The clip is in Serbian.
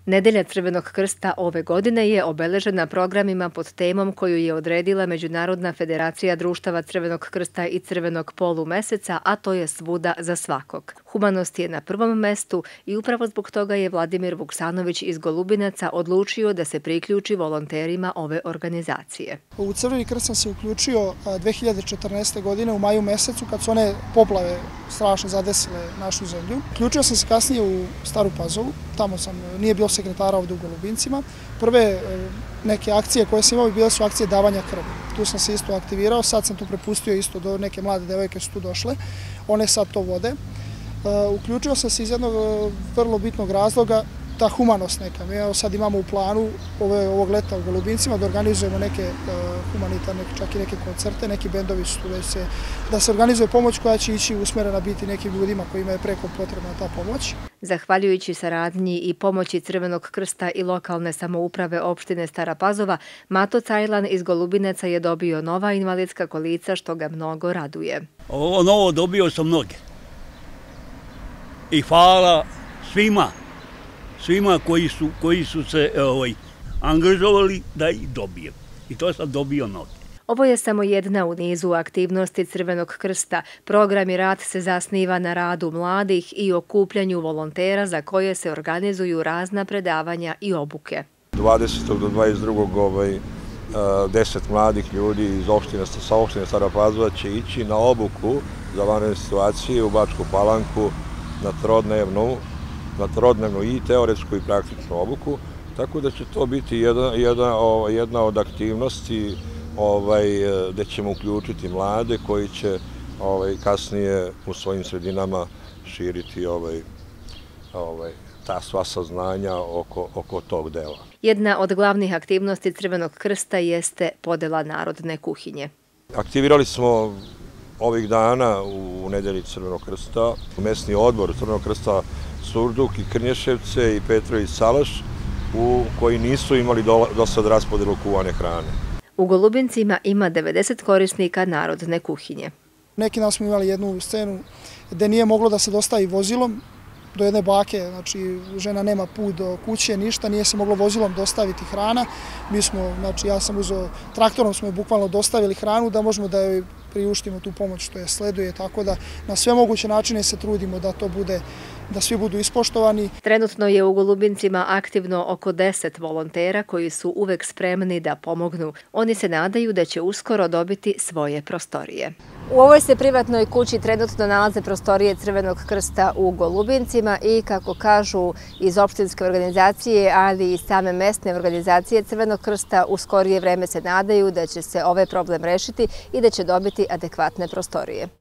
Nedelja Crvenog krsta ove godine je obeležena programima pod temom koju je odredila Međunarodna federacija društava Crvenog krsta i Crvenog polumeseca, a to je svuda za svakog. Humanost je na prvom mestu i upravo zbog toga je Vladimir Vuksanović iz Golubinaca odlučio da se priključi volonterima ove organizacije. U Crveni krst sam se uključio 2014. godine u maju mesecu kad su one poplave strašno zadesile našu zemlju. Uključio sam se kasnije u Staru Pazovu, tamo nije bilo sekretara ovdje u Golubincima. Prve neke akcije koje sam imao bile su akcije davanja krvi. Tu sam se isto aktivirao, sad sam tu prepustio isto do neke mlade devojke su tu došle, one sad to vode. Uključio sam se iz jednog vrlo bitnog razloga, ta humanost neka. Mi sad imamo u planu ovog leta u Golubincima da organizujemo neke humanitarne, čak i neke koncerte, neki bendovi su tu da se organizuje pomoć koja će ići usmerena biti nekim ljudima kojima je preko potrebna ta pomoć. Zahvaljujući saradnji i pomoći Crvenog krsta i lokalne samouprave opštine Stara Pazova, Mato Cajlan iz Golubinaca je dobio nova invalidska kolica što ga mnogo raduje. Ovo novo dobio sam mnoge. I hvala svima koji su se angažovali da ih dobijem. I to sam dobio noge. Ovo je samo jedna u nizu aktivnosti Crvenog krsta. Program i rad se zasniva na radu mladih i okupljanju volontera za koje se organizuju razna predavanja i obuke. 20. do 22. 10 mladih ljudi iz opštine Stara Pazova će ići na obuku za vanredne situacije u Bačku Palanku na trodnevnu i teoretsku i praktičnu obuku, tako da će to biti jedna od aktivnosti gde ćemo uključiti mlade koji će kasnije u svojim sredinama širiti ta sva saznanja oko tog dela. Jedna od glavnih aktivnosti Crvenog krsta jeste podela narodne kuhinje. Aktivirali smo ovih dana u Nedelji Crvenog krsta mesni odbor Crvenog krsta Surduk i Krnješevce i Petrović Salaš koji nisu imali do sad raspodelu kuvane hrane. U Golubincima ima 90 korisnika narodne kuhinje. Neki dan smo imali jednu scenu gde nije moglo da se dostavi vozilom do jedne bake, znači žena nema put do kuće, ništa, nije se moglo vozilom dostaviti hrana. Ja sam uzeo, traktorom smo je bukvalno dostavili hranu da možemo da joj priuštimo tu pomoć što je sleduje, tako da na sve moguće načine se trudimo da to bude, da svi budu ispoštovani. Trenutno je u Golubincima aktivno oko 10 volontera koji su uvek spremni da pomognu. Oni se nadaju da će uskoro dobiti svoje prostorije. U ovoj se privatnoj kući trenutno nalaze prostorije Crvenog krsta u Golubincima i kako kažu iz opštinske organizacije, ali i same mesne organizacije Crvenog krsta, u skorije vreme se nadaju da će se ovaj problem rešiti i da će dobiti adekvatne prostorije.